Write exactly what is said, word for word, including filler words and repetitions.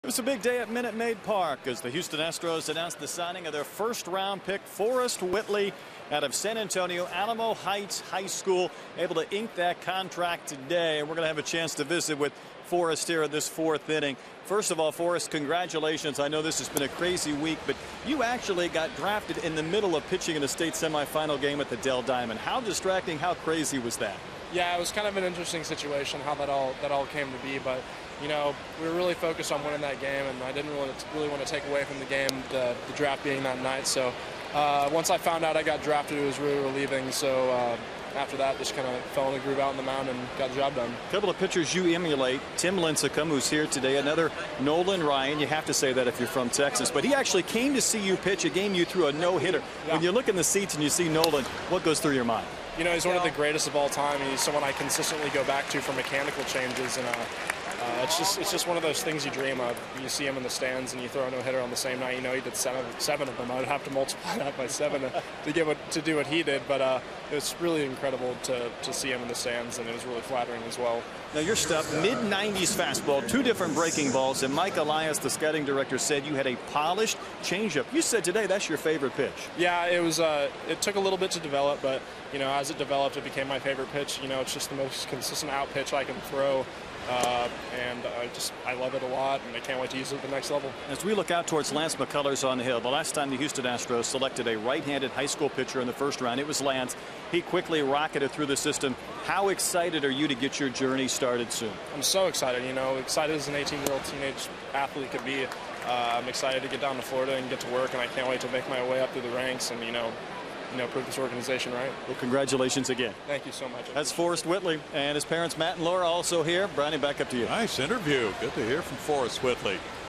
It was a big day at Minute Maid Park as the Houston Astros announced the signing of their first round pick, Forrest Whitley, out of San Antonio Alamo Heights High School, able to ink that contract today. And we're going to have a chance to visit with Forrest here in this fourth inning. First of all, Forrest, congratulations. I know this has been a crazy week, but you actually got drafted in the middle of pitching in a state semifinal game at the Dell Diamond. How distracting, how crazy was that? Yeah, it was kind of an interesting situation how that all that all came to be, but you know, we were really focused on winning that game, and I didn't really really want to take away from the game, the, the draft being that night. So uh, once I found out I got drafted, it was really relieving. So uh, after that, just kind of fell in the groove out on the mound and got the job done. A couple of pitchers you emulate. Tim Lincecum, who's here today, another Nolan Ryan. You have to say that if you're from Texas, but he actually came to see you pitch a game you threw a no-hitter. Yeah. When you look in the seats and you see Nolan, what goes through your mind? You know, he's one of the greatest of all time. He's someone I consistently go back to for mechanical changes, and uh, uh, it's just it's just one of those things you dream of. You see him in the stands, and you throw a no-hitter on the same night. You know, he did seven, seven of them. I'd have to multiply that by seven to, to get what to do what he did. But uh, it was really incredible to to see him in the stands, and it was really flattering as well. Now your stuff, mid nineties fastball, two different breaking balls, and Mike Elias, the scouting director, said you had a polished changeup. You said today that's your favorite pitch. Yeah, it was. Uh, it took a little bit to develop, but you know, as it developed, it became my favorite pitch. You know, it's just the most consistent out pitch I can throw, uh, and I just I love it a lot, and I can't wait to use it at the next level. As we look out towards Lance McCullers on the hill, the last time the Houston Astros selected a right-handed high school pitcher in the first round, it was Lance. He quickly rocketed through the system. How excited are you to get your journey started soon? I'm so excited. You know, excited as an eighteen-year-old teenage athlete could be. Uh, I'm excited to get down to Florida and get to work, and I can't wait to make my way up through the ranks and you know. You know, prove this organization right. Well, congratulations again. Thank you so much. That's Forrest Whitley, and his parents Matt and Laura also here. Brownie, back up to you. Nice interview. Good to hear from Forrest Whitley.